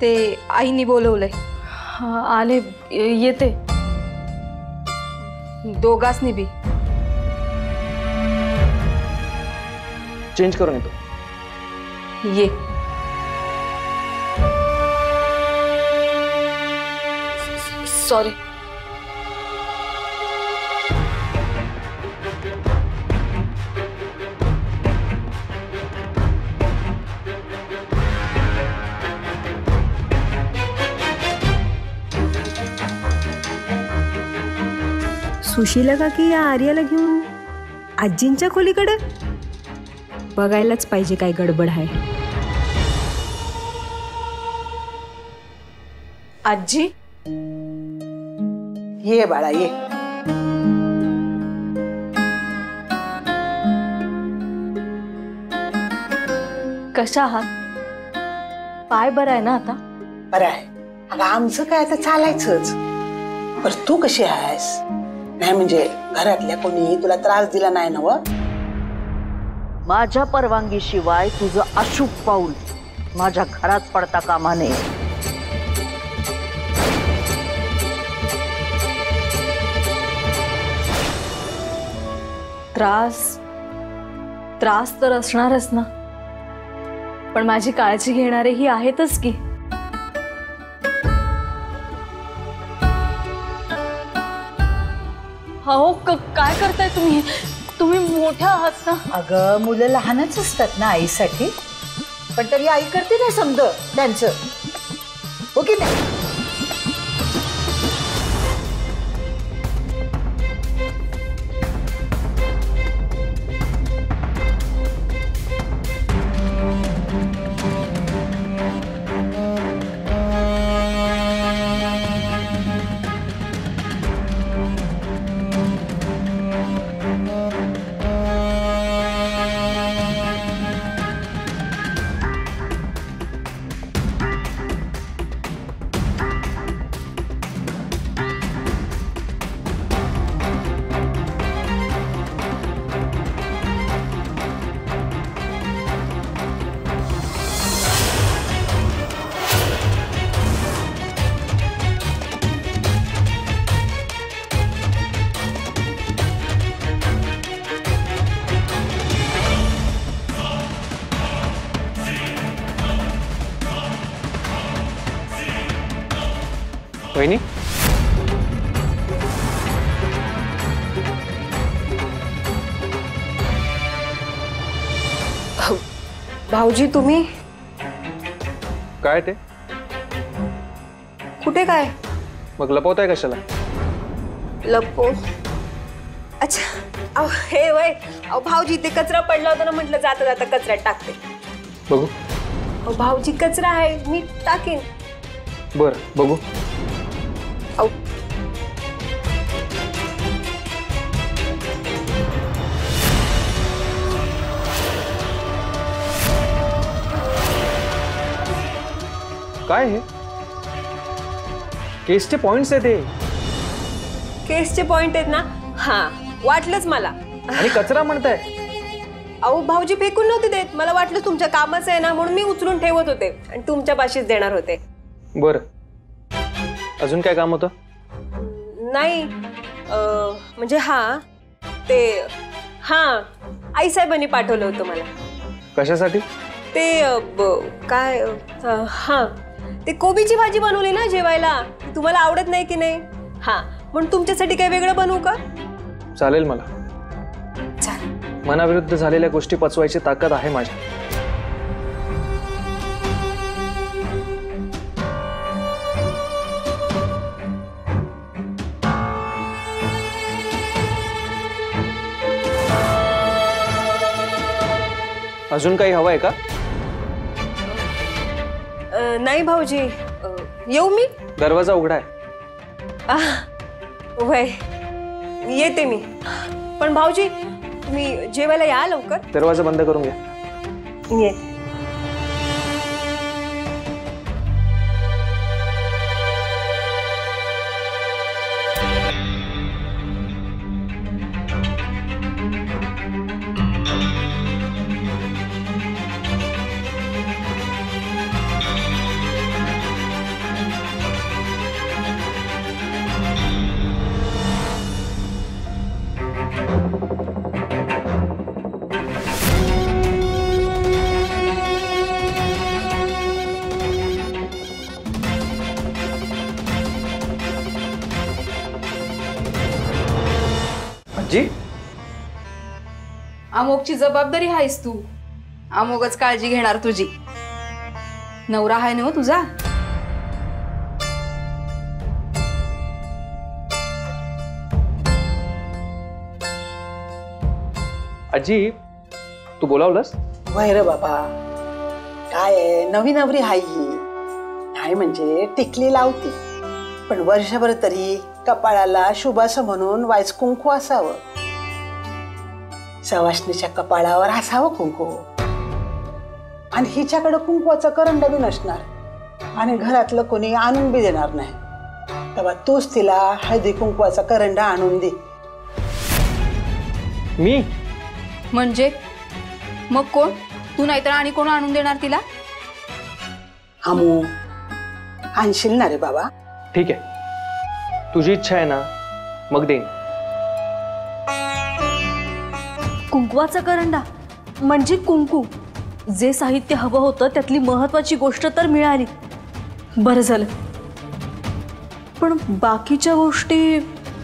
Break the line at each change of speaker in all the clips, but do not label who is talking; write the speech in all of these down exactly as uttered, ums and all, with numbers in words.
ते आईनी बोलवलंय.
आले येते.
दोघांसनी बी.
चेंज करून येतो.
ये. सॉरी.
सुशीला काकी या आर्याला घेऊन आजींच्या खोलीकडे बघायलाच पाहिजे काय गडबड आहे.
आजी
ये बाळा ये.
कशा आहात? पाय बरं आहे ना आता?
बरं आहे. अगं आमचं काय आता चालायचंच. बरं तू कशी आहेस? नाही म्हणजे घरातल्या कोणी तुला त्रास दिला नाही ना? व
माझ्या परवानगी शिवाय तुझं अशुभ पाऊल माझ्या घरात पडता कामा नये.
त्रास त्रास तर असणारच ना, पण माझी काळजी घेणारेही आहेतच की. हो काय करताय तुम्ही? तुम्ही मोठ्या आहात ना.
अगं मुलं लहानच असतात ना आईसाठी, पण तरी आई करते ना समज त्यांचं, हो की नाही?
वहिनी
भाऊजी तुम्ही
काय ते
कुठे काय
मग लपवताय कशाला?
लपो. अच्छा अहो, हे वय अहो भाऊजी ते कचरा पडला होता ना, म्हटलं जाता जाता कचऱ्यात टाकते.
बघू.
अहो भाऊजी कचरा आहे मी टाकेन.
बर बघू.
अहो
काय हे केसचे पॉइंट्स आहेत. ते
केसचे पॉइंट आहेत ना? हा वाटलंच मला.
आणि कचरा म्हणताय?
अहो भाऊजी फेकून नव्हते देत, मला वाटलं तुमच्या कामाचं आहे ना म्हणून मी उचलून ठेवत होते आणि तुमच्या पाशीच देणार होते.
बर अजून काय काम होतं?
नाही म्हणजे हा ते हा आई साहेबांनी पाठवलं होतं मला.
कशासाठी?
ते काय हा ते कोबीची भाजी बनवली ना जेवायला, तुम्हाला आवडत नाही की नाही? हा म्हणून तुमच्यासाठी काही वेगळं बनवू का?
चालेल मला.
चालेल.
मनाविरुद्ध झालेल्या गोष्टी पचवायची ताकद आहे माझ्या. अजून काही हवंय का?
नाही भाऊजी. येऊ मी?
दरवाजा उघडा आहे.
वय येते मी. पण भाऊजी तुम्ही जेवायला या लवकर.
दरवाजा बंद करून घ्या.
ये.
अमोगची जबाबदारी आहेस तू. अमोगच काळजी घेणार तुझी. नवरा आहे ना तुझा.
आजी तू बोलावलंस?
वय रे बाबा, काय आहे, नवी नवरी हाय ही. नाही म्हणजे टिकली लावती, पण वर्षभर तरी कपाळाला शुभ असं म्हणून वायच कुंकू असावं. सवाष्णीच्या कपाळावर असावं कुंकू. आणि हिच्याकडं कुंकवाचं करंड बी नसणार आणि घरातलं कोणी आणून बी देणार नाही. तेव्हा तूच तिला हळदी कुंकवाचा करंड आणून दे.
मी?
म्हणजे मग कोण? तू नाहीतर आणि कोण आणून देणार तिला?
हमू आणशील ना रे बाबा?
ठीक आहे, तुझी इच्छा आहे ना, मग देईन.
कुंकवाचा करंडा म्हणजे कुंकू. जे साहित्य हवं होतं त्यातली महत्वाची गोष्ट तर मिळाली. बरं झालं. पण बाकीच्या गोष्टी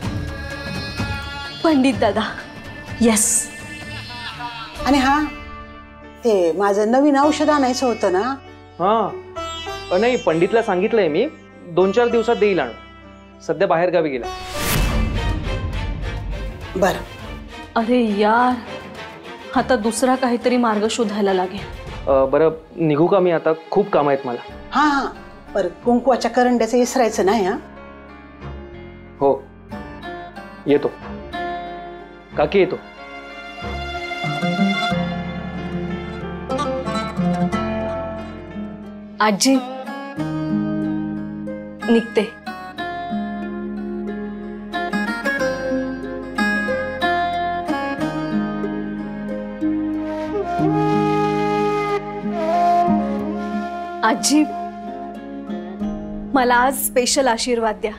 पंडित दादा. येस.
आणि हा, ते माझं नवीन औषध आणायचं होतं ना.
हा नाही, पंडितला सांगितलंय मी, दोन चार दिवसात देईल आणून. सध्या बाहेर गावी गेला.
बर.
अरे यार, आता दुसरा काहीतरी मार्ग शोधायला लागेल.
बरं निघू का मी आता? खूप काम आहेत मला.
हा हा, पर कुंकवाच्या करंड्याचं विसरायचं नाही. हा
हो येतो काकी, येतो.
आजी निघते. आजी मला आज स्पेशल आशीर्वाद द्या.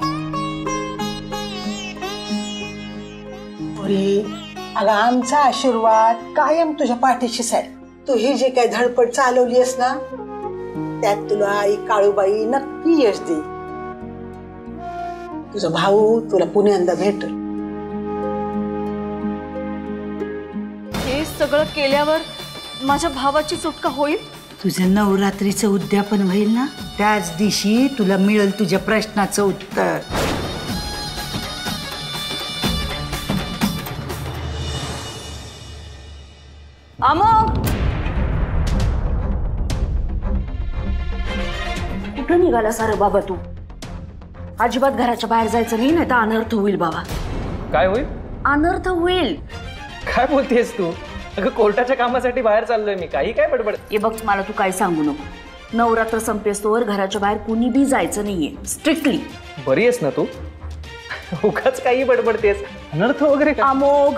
पोरी, अगं आमचा आशीर्वाद कायम तुझ्या पाठीशीच आहे. तू ही जे काही धडपड चालवली आहेस ना, त्यात तुला आई काळूबाई नक्की यश दे. तुझा भाऊ तुला पुण्यांदा भेटल.
हे सगळं केल्यावर माझ्या भावाची सुटका होईल?
तुझं नवरात्रीचं उद्यापन होईल ना, त्याच दिवशी तुला मिळेल तुझ्या प्रश्नाचं उत्तर.
अमोग,
कुठं निघाला सारं बाबा तू? अजिबात घराच्या बाहेर जायचं नाही, नाही तर अनर्थ होईल बाबा.
काय होईल?
अनर्थ होईल.
काय बोलतेस तू? अगं कोर्टाच्या कामासाठी बाहेर चाललोय मी. काही काय बडबड?
हे बघ, मला तू काय सांगू नको. नवरात्र संपेस्तोवर घराच्या बाहेर कुणी बी जायचं नाहीये, स्ट्रिक्टली.
बरी आहेस ना तू? उगाच काही बडबडतेस. अनर्थ वगैरे का?
अमोघ.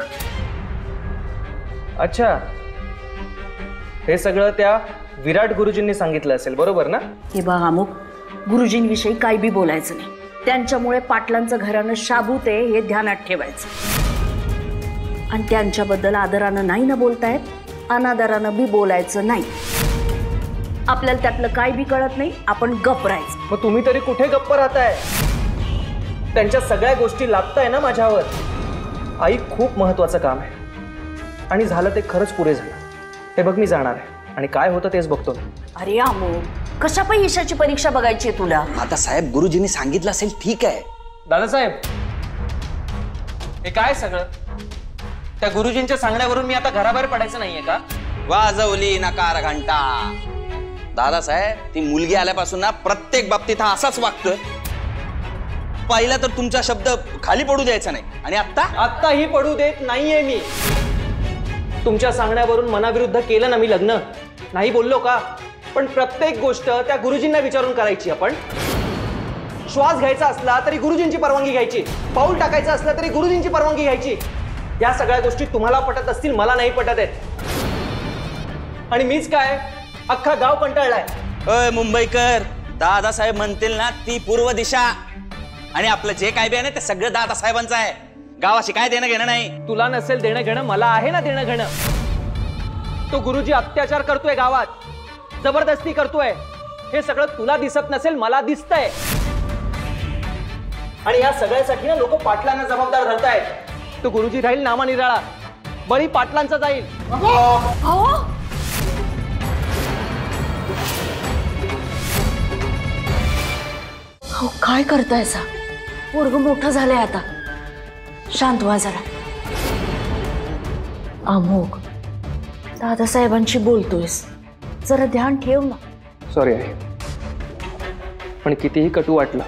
अच्छा, हे सगळं त्या विराट गुरुजींनी सांगितलं असेल, बरोबर ना?
हे बघ अमोघ, गुरुजींविषयी काय बी बोलायचं नाही. त्यांच्यामुळे पाटलांचं घरानं शाबूत आहे हे ध्यानात ठेवायचं. आणि त्यांच्याबद्दल आदरानं नाही ना बोलतायत, अनादरानं बी बोलायचं नाही. आपल्याला त्यातलं काय बी कळत नाही, आपण गप्प राहायचं.
मग तुम्ही तरी कुठे गप्प राहताय? त्यांच्या सगळ्या गोष्टी लागताय ना माझ्यावर. आई, खूप महत्वाचं काम आहे आणि झालं ते खरंच पुरे झालं. हे बघ, मी जाणार आहे आणि काय होतं तेच बघतो.
अरे अमोघ, कशा पण यशाची परीक्षा बघायची आहे तुला?
आता साहेब गुरुजींनी सांगितलं असेल, ठीक आहे.
दादासाहेब, हे काय सगळं? त्या गुरुजींच्या सांगण्यावरून मी आता घराबाहेर पडायचं नाहीये का?
वाजवली नकार घंटा. दादासाहेब, ती मुलगी आल्यापासून ना प्रत्येक बाबतीत हा असाच वागतोय. पहिला तर तुमचा शब्द खाली पडू द्यायचा नाही, आणि आता
आत्ताही पडू देत नाहीये मी. तुमच्या सांगण्यावरून मनाविरुद्ध केलं ना मी लग्न, नाही बोललो का? पण प्रत्येक गोष्ट त्या गुरुजींना विचारून करायची. आपण श्वास घ्यायचा असला तरी गुरुजींची परवानगी घ्यायची, पाऊल टाकायचं असलं तरी गुरुजींची परवानगी घ्यायची. या सगळ्या गोष्टी तुम्हाला पटत असतील, मला नाही पटत आहेत. आणि मीच काय, अख्खा गाव कंटाळलाय.
अय मुंबईकर, दादासाहेब म्हणतील ना ती पूर्व दिशा, आणि आपलं जे काय बी आहे ना ते सगळं दादासाहेबांचं आहे. गावाशी काय देणं घेणं नाही.
तुला नसेल देणं घेणं, मला आहे ना देणं घेणं. तो गुरुजी अत्याचार करतोय गावात, जबरदस्ती करतोय. हे सगळं तुला दिसत नसेल, मला दिसतंय. आणि या सगळ्यासाठी ना लोक पाटलांना जबाबदार धरतायत. तो गुरुजी राहील नामानिराळा, बळी पाटलांचा जाईल.
अहो काय करताय सा? पोरग मोठं झालंय आता. शांत व्हा जरा. अमोघ, दादासाहेबांशी बोलतोयस, जरा ध्यान ठेव ना.
सॉरी आहे, पण कितीही कटू वाटलं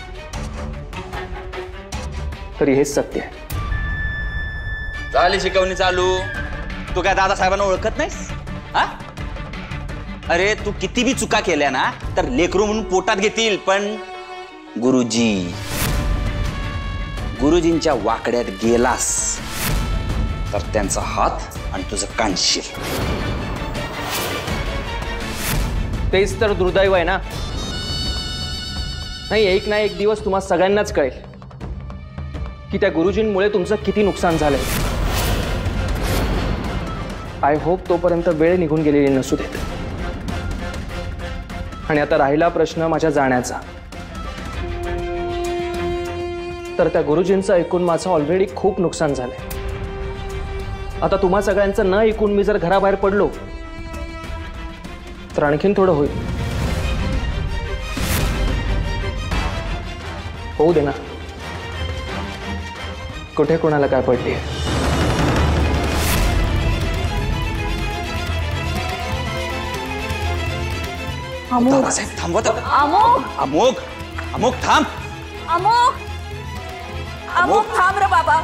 तरी हेच सत्य आहे.
झाली शिकवणी चालू. तू काय दादासाहेबांना ओळखत नाहीस? हा? अरे तू किती बी चुका केल्या ना तर लेकरू म्हणून पोटात घेतील, पण गुरुजी गुरुजींच्या वाकड्यात गेलास तर त्यांचा हात आणि तुझं कानशील.
तेच तर दुर्दैव आहे ना. नाही, एक ना एक दिवस तुम्हा सगळ्यांनाच कळेल की त्या गुरुजींमुळे तुमचं किती नुकसान झालंय. आय होप तोपर्यंत वेळ निघून गेलेली नसू देत. आणि आता राहिला प्रश्न माझ्या जाण्याचा, तर त्या गुरुजींचं ऐकून माझं ऑलरेडी खूप नुकसान झालंय. आता तुम्हा सगळ्यांचं न ऐकून मी जर घराबाहेर पडलो तर आणखीन थोडं होईल. होऊ दे ना, कुठे कोणाला काय पडली आहे.
दादासाहेब थांबवत.
अमोघ,
अमोघ अमोघ थांब.
अमोघ, अमोघ थांब रे बाबा.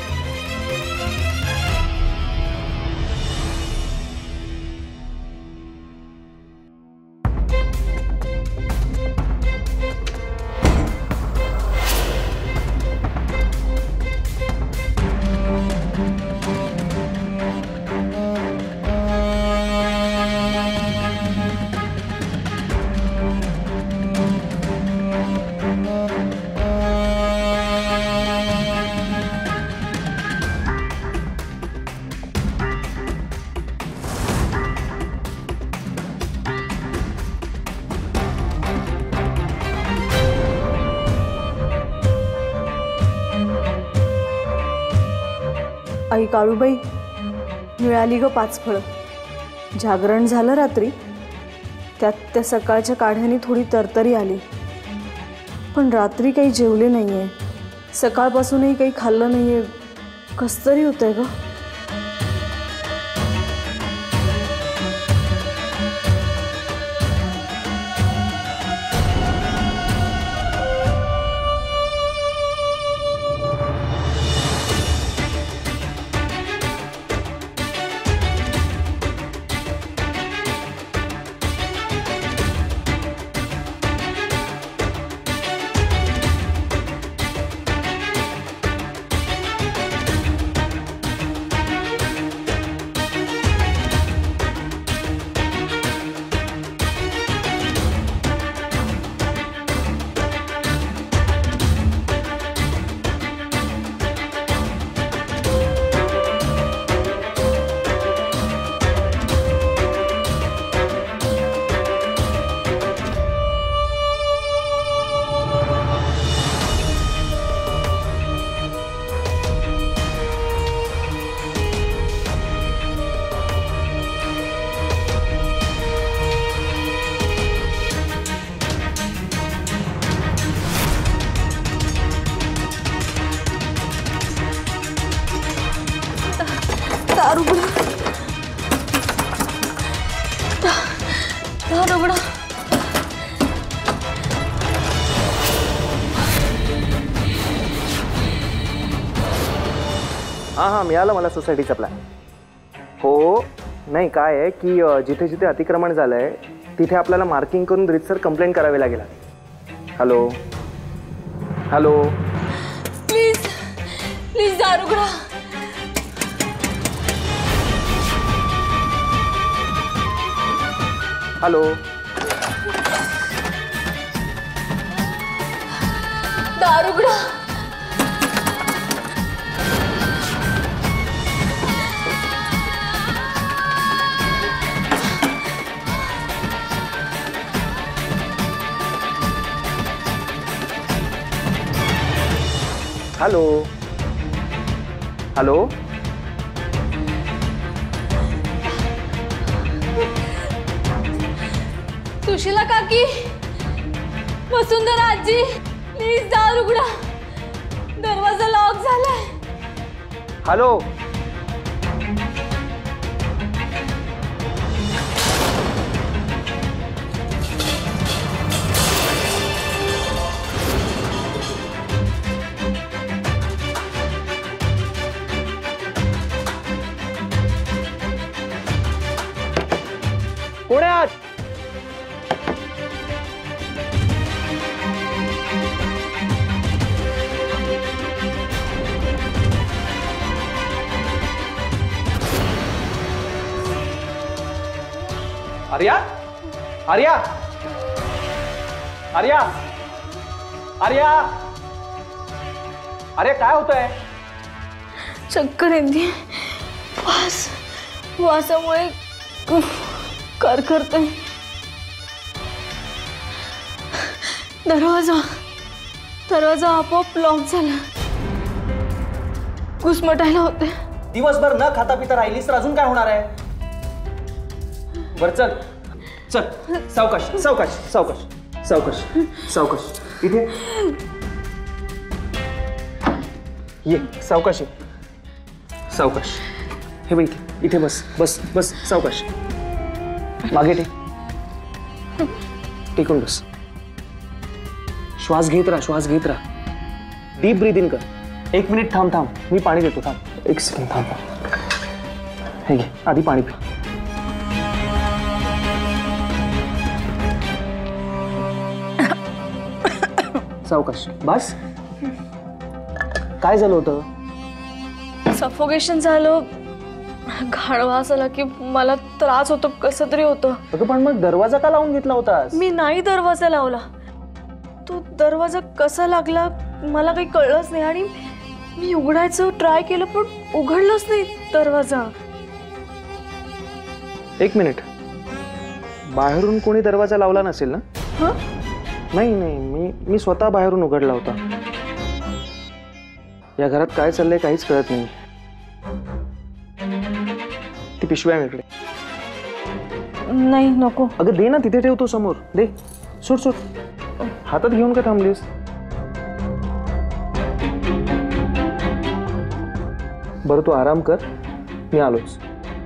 आई काळूबाई, मिळाली ग पाच फळं. जागरण झालं रात्री, त्यात त्या सकाळच्या काढ्याने थोडी तरतरी आली, पण रात्री काही जेवले नाहीये, सकाळपासूनही काही खाल्लं नाहीये. कसतरी होतंय ग. दारुगडा, दारुगडा.
हां हां, मिळालं मला सोसायटीचा प्लॅन. हो, नाही काय आहे की जिथे जिथे अतिक्रमण झालंय तिथे आपल्याला मार्किंग करून रीतसर कंप्लेंट करावी लागेल. हॅलो हॅलो,
प्लीज प्लीज दारुगडा.
हॅलो,
दारुगडा.
हॅलो हॅलो,
सुशीला काकी, वसुंधरा आजी, प्लीज दार उघडा, दरवाजा लॉक झालाय.
हॅलो. कोण आहे आत? आर्या, आर्या, आर्या, आर्या, आर्या, काय होतंय?
चक्कर येते. वास वासामुळे करकरतोय. दरवाजा दरवाजा आपोआप लॉक झाला. घुसमटायला होते.
दिवसभर न खाता पिता राहिलीस तर अजून काय होणार आहे? बर चल चल, सावकाश सावकाश सावकाश सावकाश सावकाश. इथे ये, सावकाश ये, सावकाश. हे बघ इथे इथे बस बस बस. सावकाश. मागे टेक, टेकून बस. श्वास घेत राहा, श्वास घेत राहा. डीप ब्रीथ इन कर. एक मिनिट थांब थांब, मी पाणी देतो. थांब एक सेकंड, थांब. हे घे, आधी पाणी पी. सावकाश. बस. काय झालं होतं?
सफोकेशन झालं. घाणवास आला की मला त्रास होतो, कसं तरी होतं.
अगं पण मग दरवाजा का लावून घेतला होतास?
मी नाही दरवाजा लावला. तो दरवाजा कसा लागला मला काही कळलंच नाही आणि मी उघडायचं ट्राय केलं पण उघडलंच नाही दरवाजा.
एक मिनिट, बाहेरून कोणी दरवाजा लावला नसेल ना?
हं?
नाही नाही, मी मी स्वतः बाहेरून उघडला होता. या घरात काय चाललंय काहीच कळत नाही. ती पिशवी आहे इकडे.
नाही नको.
अगं दे ना, तिथे ठेवतो समोर. दे. सोड सोड. हातात घेऊन का थांबलीस? बरं तू आराम कर, मी आलोच.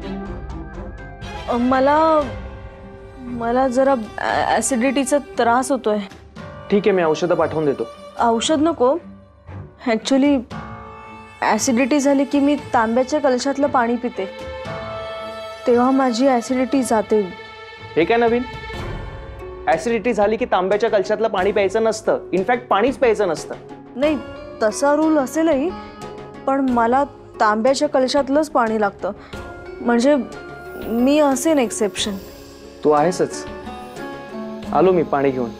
मला मला जरा ऍसिडिटीचा त्रास होतोय.
ठीक आहे, मी औषधं पाठवून देतो.
औषध नको. ॲक्च्युली ॲसिडिटी झाली की मी तांब्याच्या कलशातलं पाणी पिते, तेव्हा माझी ॲसिडिटी जाते.
हे काय नवीन? ॲसिडिटी झाली की तांब्याच्या कलशातलं पाणी प्यायचं नसतं. इनफॅक्ट पाणीच प्यायचं नसतं.
नाही, तसा रूल असेलही, पण मला तांब्याच्या कलशातलंच पाणी लागतं. म्हणजे मी असेन एक्सेप्शन.
तू आहेसच. आलो मी पाणी घेऊन.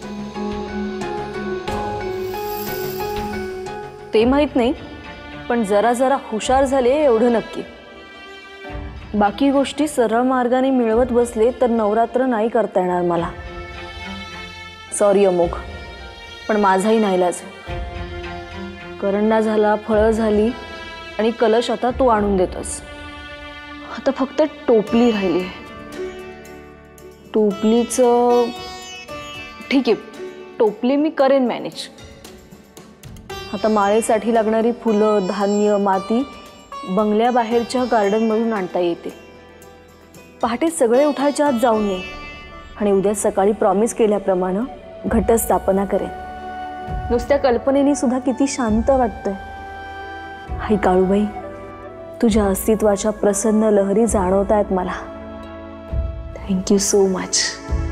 ते माहित नाही, पण जरा जरा हुशार झाले एवढं नक्की. बाकी गोष्टी सरळ मार्गाने मिळवत बसले तर नवरात्र नाही करता येणार मला. सॉरी अमोघ, पण माझाही नाईलाज. करंडा झाला, फळं झाली आणि कलश आता तू आणून देतोस. आता फक्त टोपली राहिली. टोपलीचं ठीक आहे, टोपली मी करेन मॅनेज. आता माळेसाठी लागणारी फुलं, धान्य, माती बंगल्याबाहेरच्या गार्डनमधून आणता येते. पहाटे सगळे उठायच्या आत जाऊन ये आणि उद्या सकाळी प्रॉमिस केल्याप्रमाणे घटस्थापना करेन. नुसत्या कल्पनेने सुद्धा किती शांत वाटतंय. हाय काळूबाई, तुझ्या अस्तित्वाच्या प्रसन्न लहरी जाणवत आहेत मला. Thank you so much.